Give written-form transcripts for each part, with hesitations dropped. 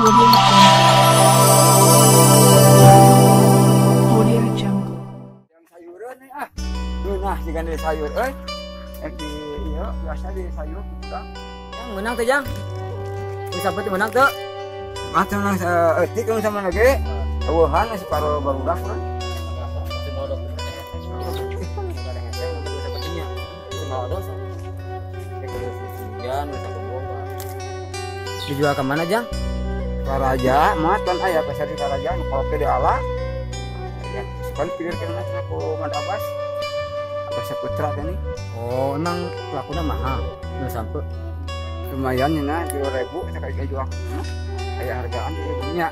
Audio Jungle. Yang sayuran nih nah jika di sayur di iya biasa di sayur kita Yang menang tuh Jang. Bisa peti menang tuh. macam nang etik kan sama lagi awahan separuh baru gas kan Dijual ke mana Jang? Karaja mah kan aya pasar di Karaja kalau ke di ala ya sekali pikirkan macam aku mandabas apa seputra ini Oh emang pelakunya mahal. Nggak sampai. lumayan nih 2.000 kita kayak jual kayak hargaan di dunia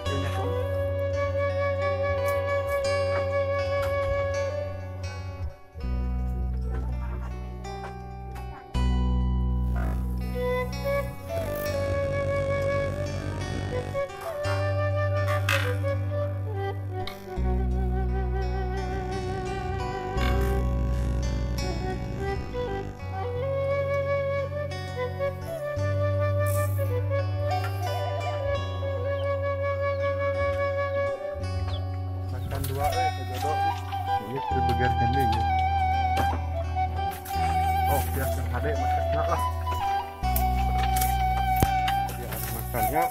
dua jodoh ini berbagian gede ya. Oh biasa ada makannya lah dia makannya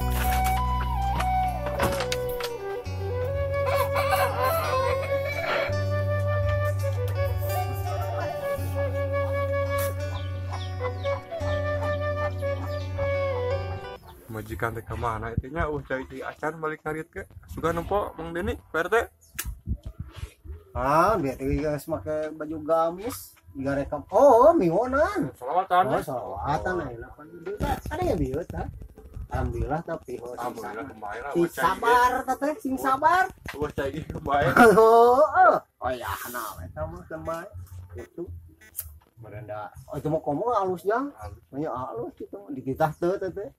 majikan teh kemana itunya cari acan balik ngarit ke suka nempo Mang Deni PRT biar guys pakai baju gamis digarekam mingonan salawatan salawatan enakan ada ya bieu tah alhamdulillah tapi alhamdulillah kemarin lah sing sabar teh sing sabar gua cai kemarin ya nah eta mah kemarin itu merenda itu mau komo halus Jang banyak halus gitu dititah teh teh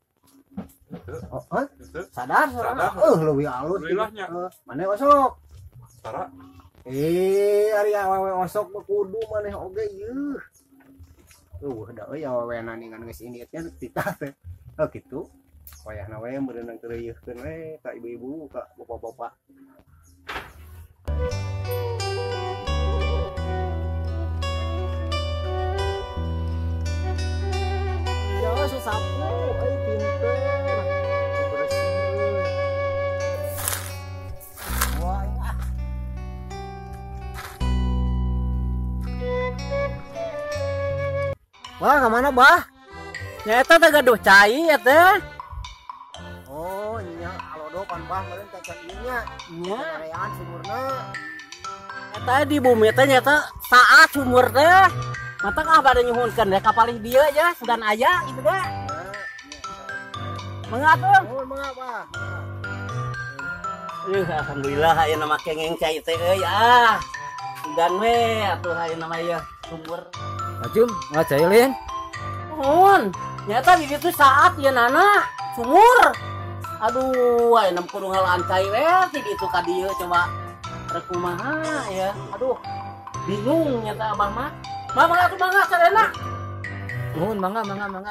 sadar lebih halus mana osok Tara ari awewe osok kudu maneh oge yeuh da euy awewena ningan geus inditnya titah teh kitu wayahna we meureun keureuyeuskeun we ka ibu-ibu ka bapak-bapak ya sasapu euy pinter Wah kemana bah? Nyata teh gaduh cai ya teh. Oh iya alodo pan bah meureun cacan ieu nya areaan sumurna Nyata di bumi teh nyata saat sumur teh. Mata kah bade nyuhunkeun deh kapalih dieu aja sudan aya gitu teh. Mengatung. Mengapa? Alhamdulillah ayeuna make ngeng cai teh euy Sudan we atuh ayeuna mah ieu sumur. Acum, ngacailin. Mohon, nyata di situ saat ya nana sumur. Aduh, ayeuna kudu ngalaan cai we di ditu ka dieu coba rek kumaha ya. Aduh, bingung nyata abah mah. Mangga atuh mangga sadena. Mohon mangga.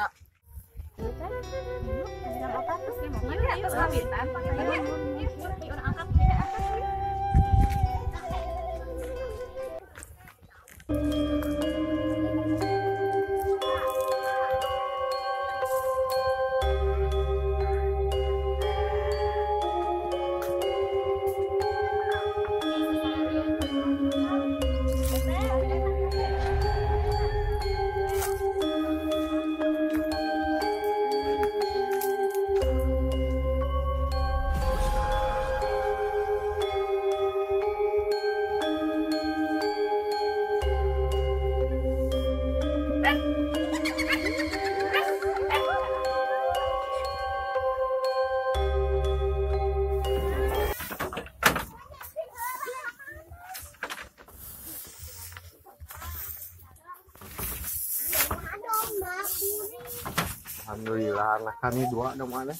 Alhamdulillah anak kami dua dong mana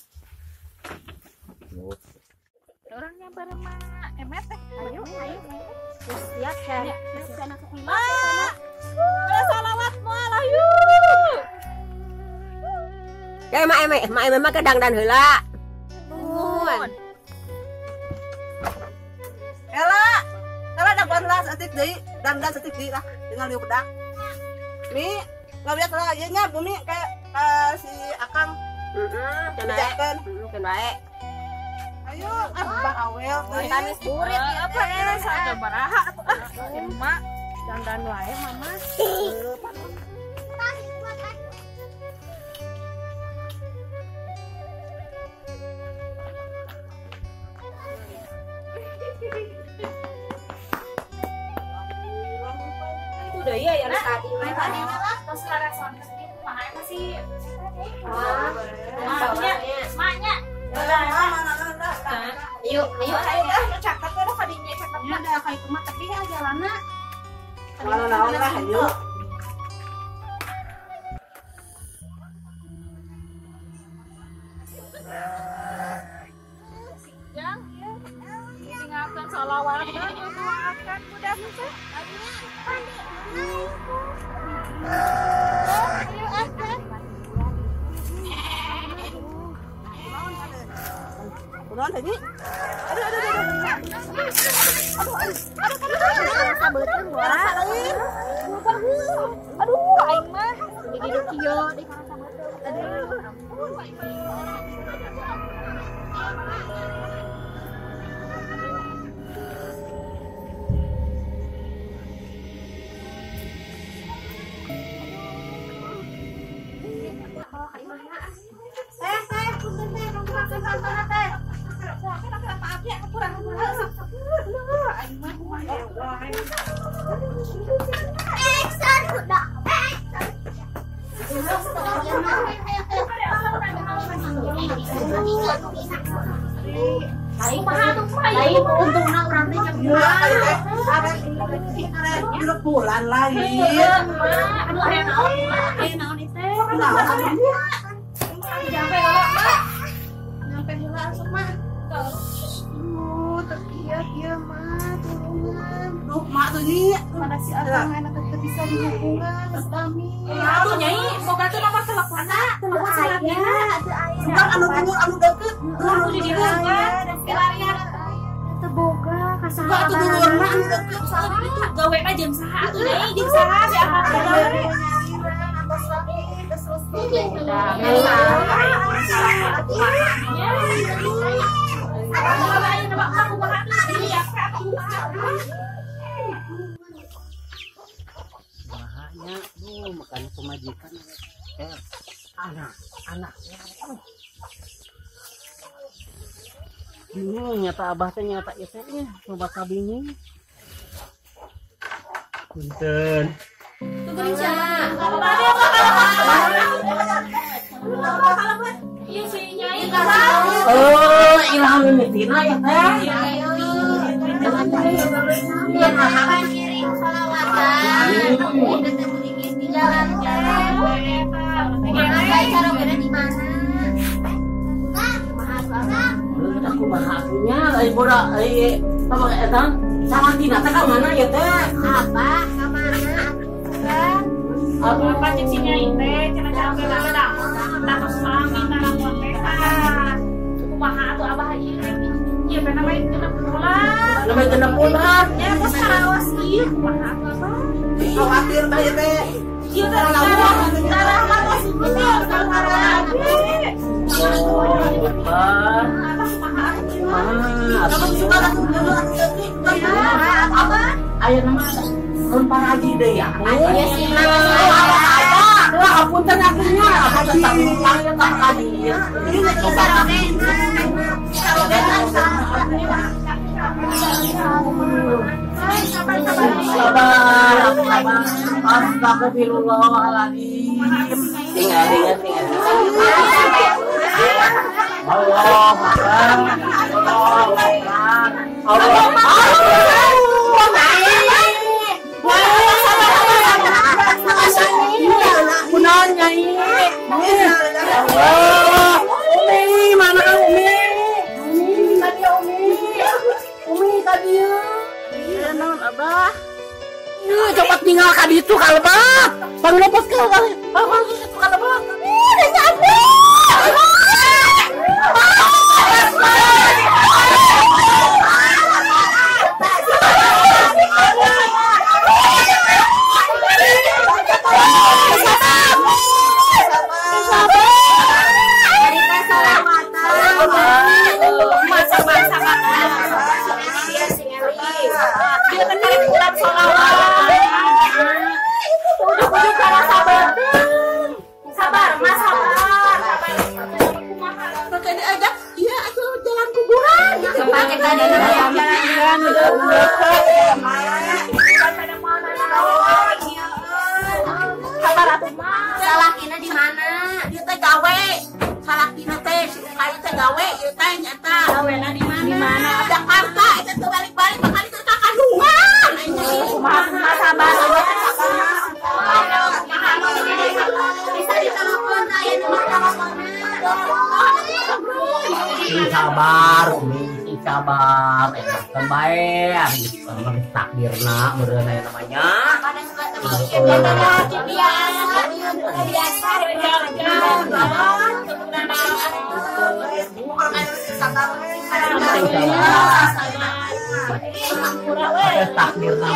orangnya berema emet teh ayo siap ya anak lima salawat moal yuk kayak mak emeh mah kedang dan heula Ela dah bandlas atik deui, dandan atik deui lah dengan liu bedak. Mi, ngaliat lah ieu nya bumi kayak si Akang. Bedakeun. Kan bae. Ayo, Bang Awel. Tamis burit apa ya saja baraha atuh. Emak dandan wae mama. Udah iya ya tadi lah terus respon sedikit mana sih maknya yuk ayo cakap udah kadinya cakapnya ada kayak cuma tapi ya jalannya Mana lah ayo. yang tinggalkan salawat dan doakan mudah mudahan Kunaon tadi? Aduh, aing mah di hidup kieu di karasa bulan lagi. Aduh, aya naon ieu teh? Nyampe heula, Mak. Nyampe heula asup, Mak. Kieu mah tulungan. Duh, mak tuh nih. Mana si Akang enak teh bisa dihubungan, geus dami. Atuh nyai, boga teh nomor teleponna, telepon salapina. Sumpah anu timur anu deket. Anu di dieu kan, pilarian. Teu boga kasaha. Atuh dulur mah anu deket. Gawe ka jam saha atuh deui, jam saha si Akang gawe. Bahaya tuh makan pemajikan anak bingung nyata abah teh nyata ieu teh coba kabingung punten oh ilham mimitina ya teh aku bahagia dari boda apa etan sama tina teh ka mana ya teh Apa? Kamana? aku Pacik si Nyai teh cenah jalan ke dapur terus pamit nang kontekan. Kumaha atuh Abah ieu? Ieu teh namanya genep bulan. namanya genep bulan Ya geus karaos ieu kumaha atuh Abah? Khawatir teh ieu teh. Ieu teh darah mah geus putih sekarang. Ayo nama rumpah lagi deh ya. Iya sih, Wah, apunten akunya, apa tetap panggil tak hadir. Sabar, astagfirullahaladzim. Tinggal. Allah Umi, mana Umi? Umi tadi ya. Non Abah. Coba tinggal ka ditu kalebah. Panglepas ka. Abang itu kalebah. Udah nyampe. aja iya aku jalan kuburan gitu pakai tadi jalan udah kabar atuh mah salah kina di mana ieu teh gawe salah kina teh kayu teh gawe ieu teh nyata gawena di mana Jakarta eta teh balik-balik bakal teh ka Kandungan kumaha sabar bisa ditelepon aya di sabar sabar terbaik takdirna beureuh namanya takdirna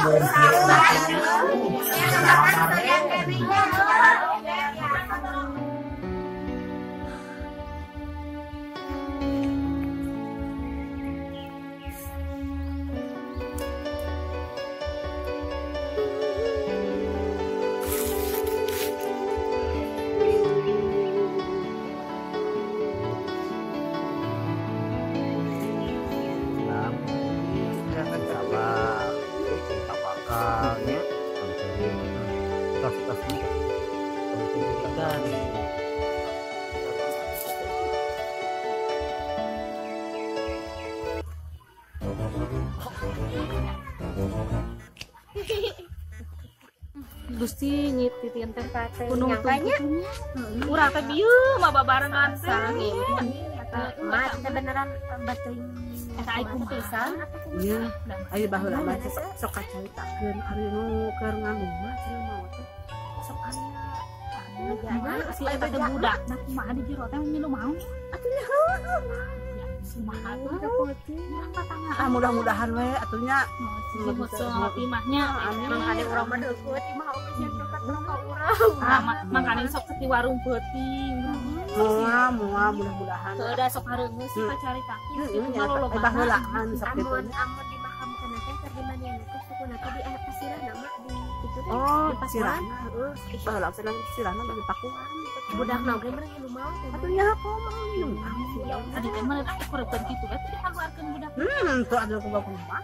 Gusti nyititin teh kate nyangkanya urang teh bieu mah babarengan teh mah teh beneran bateuing eta aikum pisan iya ayo baheula mah sok kacaritakeun ari nu keur ngalungah cenah mau teh sok aya si eta teh budak nah kumaha di jero teh milu mau atunya kumaha tuh teh peuting urang patangan mudah-mudahan we atunya disebut timahnya mangkane urang mah deukut imah oge sia tempat ka urang mangkane sok di warung peuting moal mudah-mudahan teu sok hareungeus pacaritakeun ieu nya baheula an sok kitu amun dimakamkeun teh keur di manehna teh sukuna teh di pasirana mah di kitu teh oh pasirana heeh baheula pasirana di pakuan budak naoge mah ngilu mau atunya aku mah ngilu tadi teh mah tak kureukeun kitu teh dikaluarkeun budak tuh ada kumaha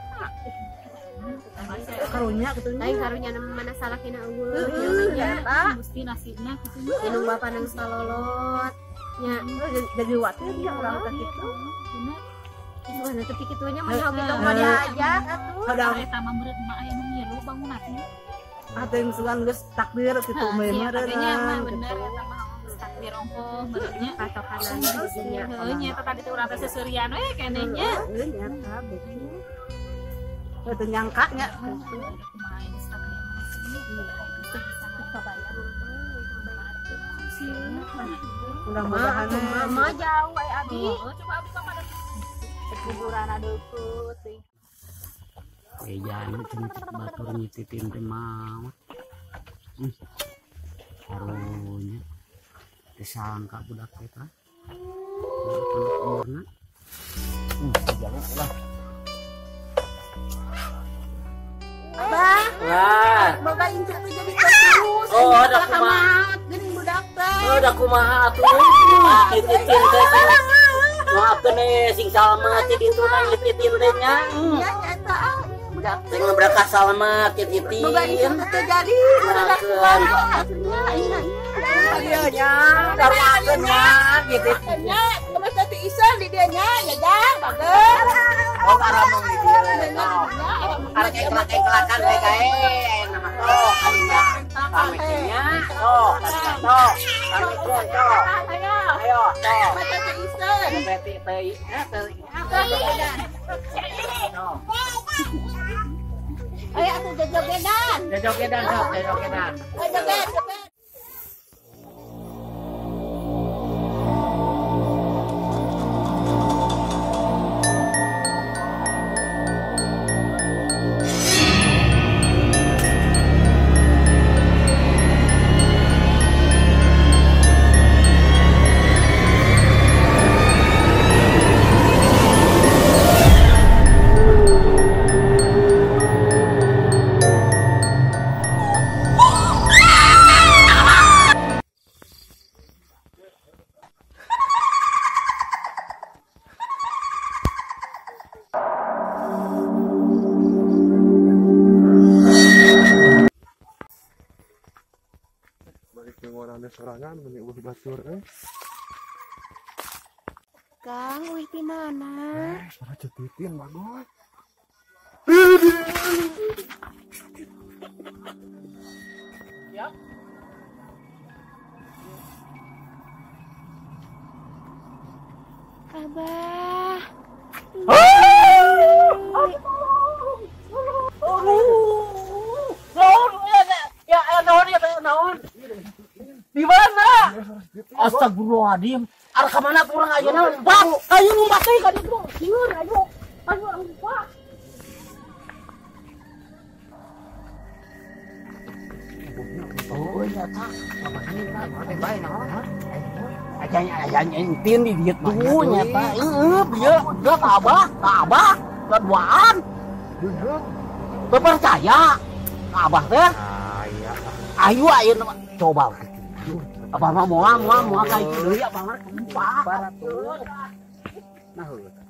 karunya gitu lain karunya mana salah kena eueuh ya mesti nasibna kitu anu bapa nang salolot nya jadi watir ya urang teh kitu Suana tapi kitunya mah hobi tong mah diajak atuh ada eta mah meureun mah aya nu ngilu bangunannya ada yang sugan geus takdir kitu mah katanya mah bener eta mah takdir ongkoh benernya patokanan dinya heuh nya eta tadi teh urang teh seseurian we keneh nya nyata betul itu nyangka nya mudah-mudahan mama jauh aya abi coba abi ka mana kuburan adeukut teh jangan cenah batur nyititin teh maot karunya disangka budak eta umurna jangan ulah Abah, boga incer teh jadi terus. Oh, ada kumaha. Geuning budak teh. Oh, ada kumaha atuh. Nyititin teh. Maafkeun sing salamet di ditu na nyititin teh nya. Ya nyata budak Teh ngabrakas salamet nyititin. boga incer teh jadi budak atunya iya. Ayo nya, darmakeun nya nyititin. Nya, geus teh isan di dieu nya, ya dah, bagus. Oh, karamong di dieu. Kelakan we gae nama tok kadinya pameknya tok tok kami turun tok ayo tok Mata isan. beti teuy Ayo atuh jogedan. jogedan tok jogedan Joget. sorangan meni ulah batur Kang, wih di mana? para cetitin bagus. Abah. Di mana? Astagfirullahaladzim. Arah kemana pulang aja nah? Bang, ayo numpak teh ka ditu. Sieur, ayo. Ayo numpak. Oh, nyata. Apa ini kan? Bae naon? Aja entin di dieu tuh nyata. Bieu udah ka Abah, keduaan. Percaya. Ka Abah teh. Ayo coba. Apa mah moal kayak gitu ya banget numpak. Nah,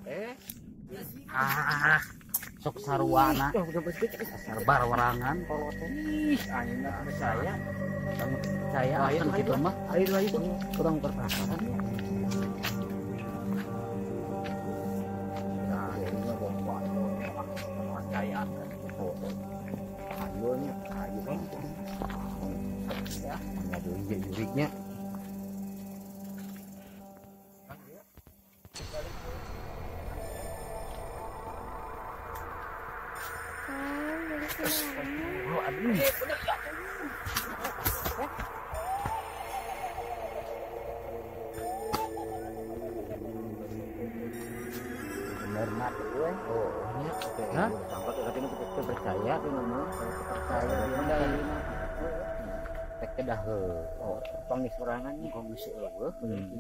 sok saruana. Serbar warangan koloten. Ih, ayeuna percaya. Kamu percaya ayeun kitu mah. Ayeun kurang perasaan. Nah, ini bomba. Percaya. Ayeuna ayo bang. Ya, ada juriknya. Bener mat gue. Oh, nya. Hah? Sampai katanya kita percaya tuh ngomong, percaya bener. Tek kedah oh pangis sorangannya pangis eueuh.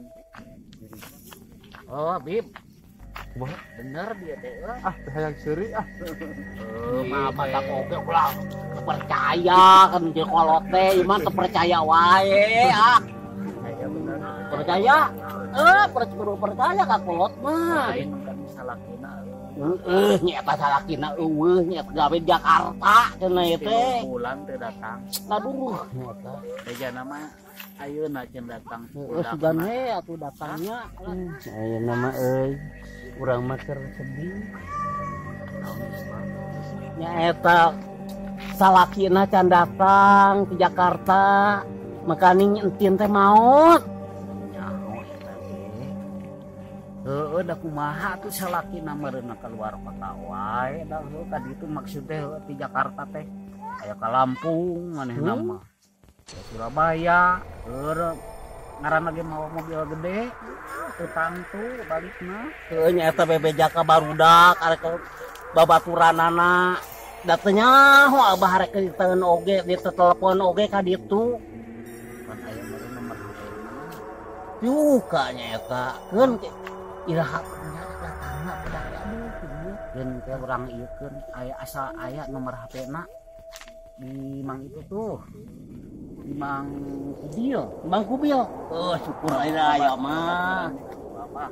Oh, Bib. Bener dia teh. Teh hayang seuri Mah mata oge ulah percaya kan jeung kolot teh iman teu percaya wae Saya bener. Percaya? Percaya ka kolot mah. Lain kan salakina. Nyata salakina eueuh nya gawe Jakarta cenah ieu teh. Bulan teh datang. Aduh, nyata. Teja nama ayeuna cenah datang. Sugan we atuh datangnya. Ayeuna mah euy. Urang mah keur sedih. Nya eta salakina can datang ke Jakarta. Makanya entin teh maot. Da kumaha tuh salakina meureunna keluar kota wae da ka ditu maksudnya di Jakarta teh aya ka Lampung manehna mah Surabaya ngaranna ge mawa mobil gede utang tuh balikna teu nya eta bebeja ka barudak arek babaturanana datenya ho abah arek diteun oge ditelepon oge ka ditu kan aya nomor HP-na yuh ka nya eta keun iraha datangna pada dan ke orang ieu keun aya asal aya nomor HP-na di Mang itu tuh di Mang Kubil. Oh syukur aya mah apa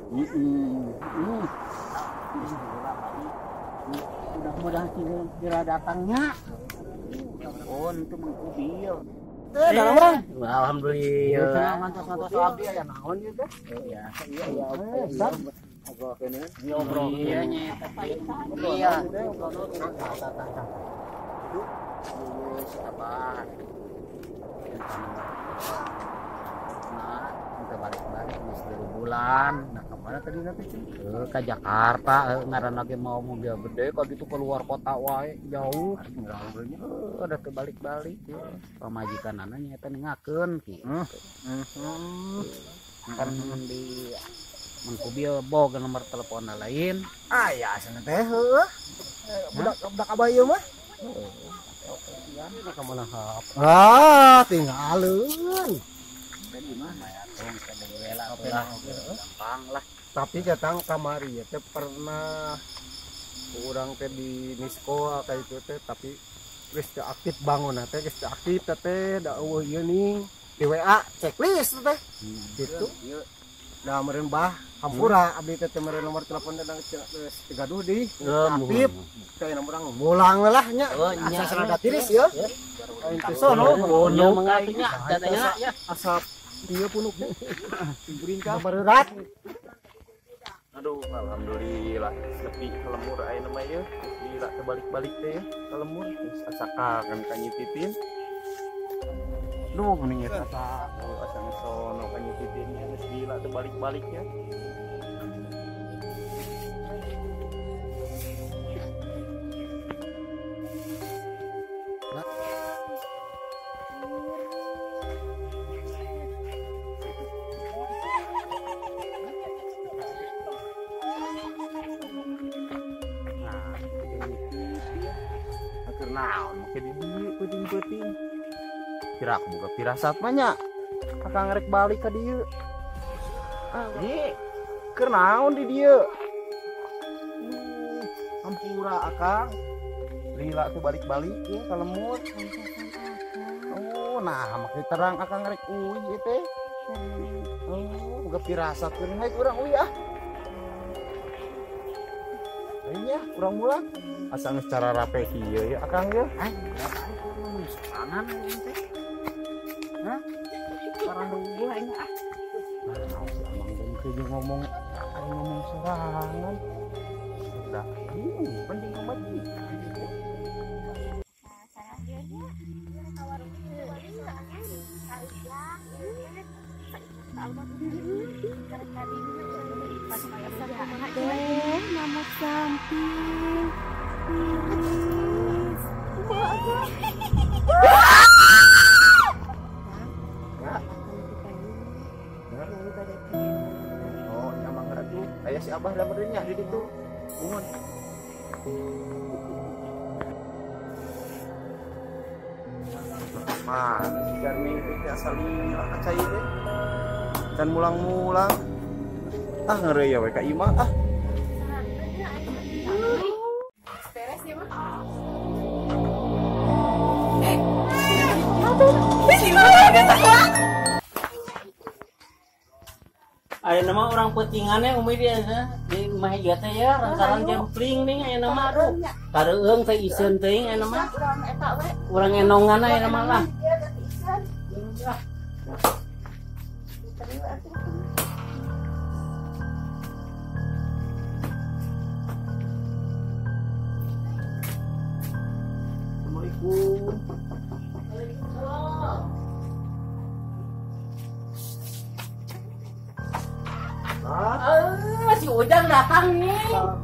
mudah-mudahan kira datangnya oh itu Mang Kubil alhamdulillah mantos abdi aya naon ieu teh ya iya ngobrol iya nya iya sabar nah kita balik-balik geus 2 bulan nah kemana tadi nanti ke Jakarta ngaranna ge mau mobil gede kalau gitu keluar kota wae jauh ada teh balik-balik pamajikanana nya eta ningakeun kitu kan di Mangkubil boga nomor telepon lain ya asana teh heuh budak abah ieu mah tinggalin tapi datang kamari ya teh pernah urang teh di Nisko kayak itu teh tapi geus teu aktif bangun teh geus teu aktif teh da eueuh ieu ning di WA checklist teh gitu da meureun bah hampura abdi teh meureun nomor telepon dan geus tegaduh di aktif teh urang mulang lah nya asa rada tiris ya itu sono ono mangatinya datanya ya asap Dia punuknya. Beringkap. Berat. Aduh, alhamdulillah sepi kelemur aya nama ya. Gila terbalik-balik teh ya. Kelemur geus asakan ka nyititin. Duh, mending eta asa ngesono ka nyititin geus gila terbalik-balik ya. Naon make di dieu peuting-peuting. Kira aku buka firasat mah nya. Akang ngerek balik ka dieu. Di keur naon di dieu? Hampura akang. Lila teh balik-balik ya ka lemur. Oh, nah make terang akang ngerek uih ieu teh. Oh, buka firasat keur hayu urang uih ah. Iya, urang mulang. Asa geus cara rape kieu ya akang ya. Sorangan teh. Hah? Orang rubuh aing ah. Nah, si Amang dan keju ngomong sorangan. Sudah, penting kembali. Nama samping. Oh, Amang ratu. Aya si Abah dah berdenya di ditu. Bungun. Mana si Jarmi teh asal lila kacai teh. Dan mulang-mulang. Ah ngeri ya we ka imah ah. Aya nama orang petingannya umi dia di imah ieu teh ya lantaran jempling nih aya nama aduh. Kareueung teh iseun teuing aya nama. Urang enongan aya nama lah. Masih Ujang datang nih.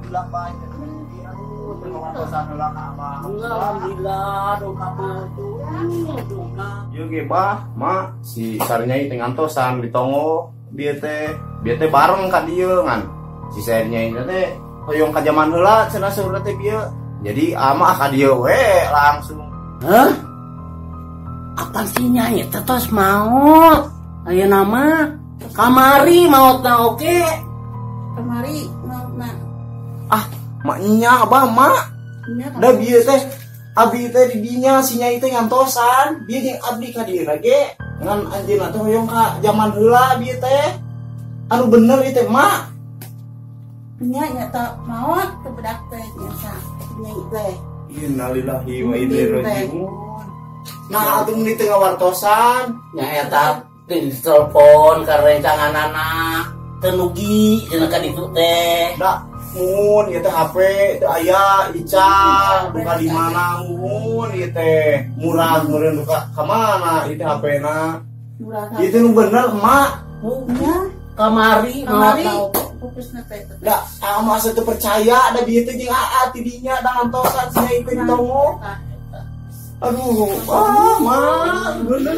Alhamdulillah, doa betul. Ieu ge bah, mak si sarnyai teh ngantosan di tongo dia teh bareng ka dieu ngan. Si sarnyai teh hoyong ka zaman heula cenah saurna teh bieu. Jadi ama ka dieu we langsung. Hah? Apa sih nyai tetos maut? Aya nama kamari mautna oke. Kemari mautna. Ah, maknya abah mak. Da bieu teh abdi teh di dinya si nyai teh ngantosan, bieu jeung abdi ka dieu ge. Ngan anjeunna teh hoyong ka zaman heula bieu teh. Anu bener ieu teh mak. Nya nyata maot ke bedak teh nyata. Nyai teh. Innalillahi wa inna ilaihi raji'un. Nah, atuh di tengah wartosan Nya eta di telepon ka rencanganana tenugi cenah ka ditu teh. da mun ieu teh HP teu aya ical duka di mana mun ieu teh murah meureun duka ka mana ieu teh HP-na. Itu nu bener emak. Nya Kamari mautna oke. fokusna teh. Da ama asa teu percaya da bieu teh jeung aa ti dinya da ngantosan sia itu ditongo. Aduh, mak bener.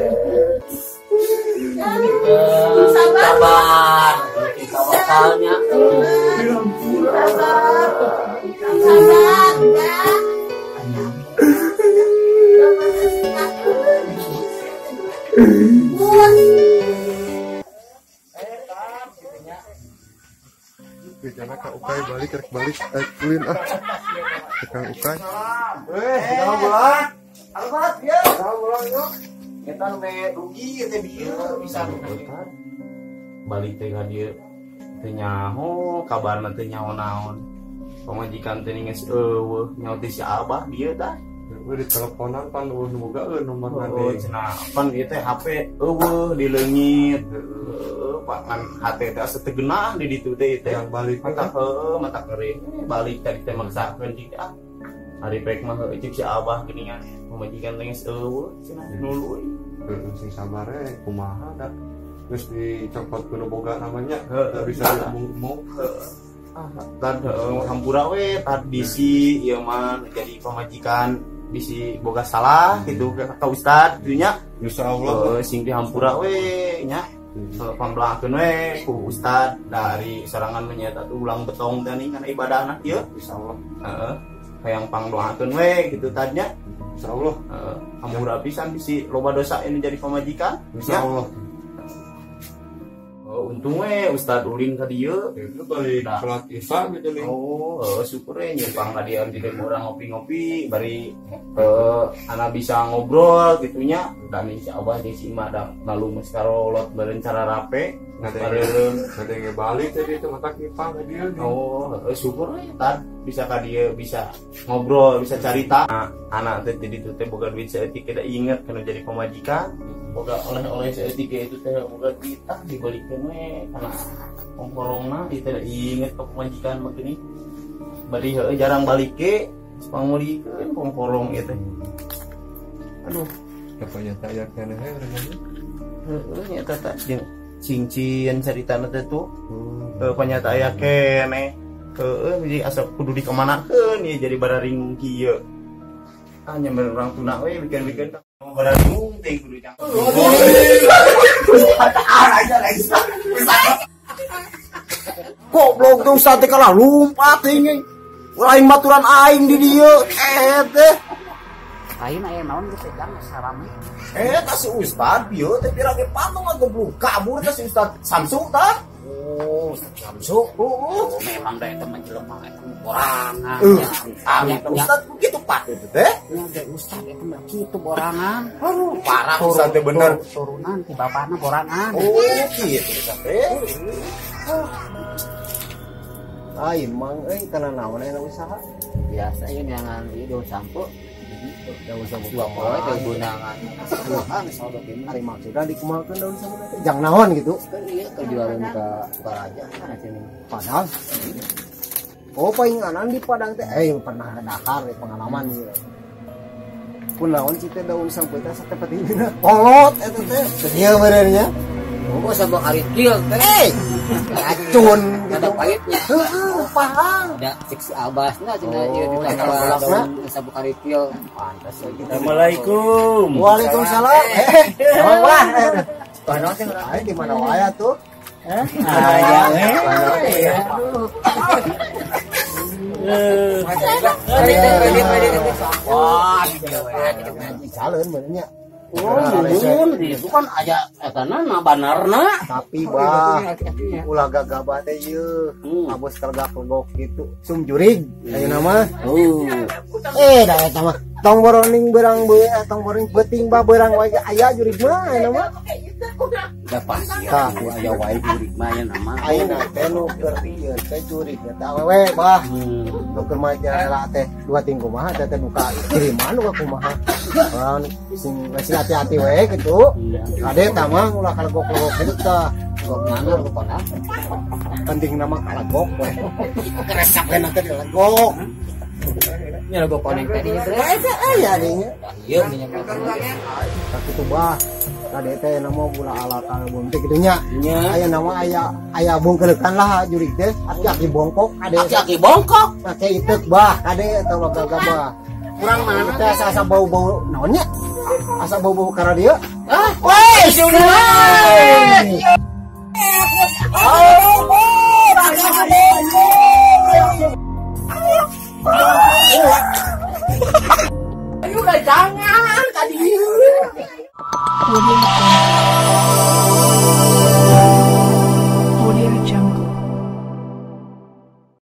Sabar. Kita wakalnya. Jangan Kak Ukay balik kulin ah. Kang Ukay. Jangan bulan. Albat ya. Jangan bulan yuk. Kita nu rugi teh bieu bisa nutukan. Balik teh ka dieu teu nyaho, kabarna teu nyaho naon. Pamajikan teh geus eueuh nyaho teh si Abah dieu tah. Di teleponan pan boga nomor Oh, cenah pan ieu teh HP eueuh dileungit. Pak kan HT teh setegenah di ditu teh yang balik mata mata kering balik tadi teh maksakeun cik hari baik mah cik si abah geuningan pamajikan teh geus eueuh cenah nuluy. Sing sabar kumaha da geus dicopot kuno boga namanya bisa ngomong dan hampura we tad bisi ieu mah jadi pamajikan bisi boga salah gitu ka ustad dunya insyaallah sing dihampura we nya pambelakeun we ku ustad dari sorangan menyata ulang betong teh kana ibadahna ieu insyaallah hayang pangdoakeun we gitu tadnya insyaallah hampura pisan bisi loba dosa ini jadi pamajikan insyaallah. Untung we ustad ulin ka dieu itu bari salat isya gitu nih. Syukur we nyumpang ka dieu di urang ngopi-ngopi bari anak bisa ngobrol gitunya dan insyaallah di si imah da lalu geus karolot beureun cara rape ngareureuh Kadenge balik tadi itu mata kipang ka dieu. Syukur we tad bisa ka dieu bisa ngobrol bisa carita anak teh jadi teh boga duit saeutik da inget kana jadi pamajikan boga oleh-oleh saeutik itu teh boga kita dibalikeun we kana ongkorongna itu inget ke pamajikan begini bari jarang balik ke pangulikeun ongkorong ieu teh aduh Pokoknya tak aya keneh nya tata jeung cincin caritana teh tuh panyata aya keneh jadi asa kudu dikemanakeun ieu jadi bararing kieu hanya urang tuna we bikin-bikin bararing teh kudu jang Goblok tuh ustad teh kalah lumpat ini. Lain baturan aing di dieu teh. Aing aya naon geus pegang sarame. Tas si ustad ieu teh pirang ge patung goblok kabur teh si ustad Samsu tah. Samsu. Memang da eta menjelema eta borangan. Ustad kitu patut teh. Ya ustad eta mah kitu borangan. Parah ustad teh bener. Turunan ti bapana borangan. Kitu teh. Aing mang kana naon aya usaha? Biasa ieu nyangan ieu daun sampo. Daun sampo poe teh gunangan. Kan sodo teh ari maksudna dikumakeun daun sampo teh jang naon gitu. Kan ieu kejualan ka Baraja kana cenah. Padahal painganan di Padang teh pernah ada dakar pengalaman ieu. Kunaon cita daun sampo teh satepetina. Kolot eta teh. Teu benernya. Oh sabok arit kieu teh. Racun Ada pahitnya. Paham. Ada cek si abasna cenah ieu ditambah daun sabuk arit kieu. Pantes kita. Assalamualaikum. Waalaikumsalam. Wah. Pano teh Di mana wae tuh? Wah, Jalan benernya. mun itu kan aya etana na banarna. Tapi bah ulah gagabah teh ieu. Abos kelegak-legok gitu. Sum jurig ayeuna mah. Da eta mah tong boroning beurang tong boroning peuting bah beurang wae aya jurig mah ayeuna mah. Da pasti aya wae jurig mah aya nama. Ayeuna teh nu keur ieu teh jurig eta awewe bah. Nu keur mah rela teh 2 tinggu mah teh duka kiriman uga kumaha. Sing hati-hati we gitu. Ade tah mah ulah kalegok-legok kitu tah. Gok nangor ku pada. Penting nama kalegok we. Keresakeun teh dilegok. Nya gok koneng tadi teh. Aya dinya. Ieu minyak Tapi tuh bah tadi teh nama gula ala kalebun teh kitu nya. Aya nama aya bongkeulekan lah jurig teh. Aki-aki bongkok ade. Aki-aki bongkok. Make itek bah kade eta lo gagabah. Kurang mana teh asa bau-bau naonnya? Asa bau-bau karena dia. Woi, sudah. Ayo udah jangan tadi.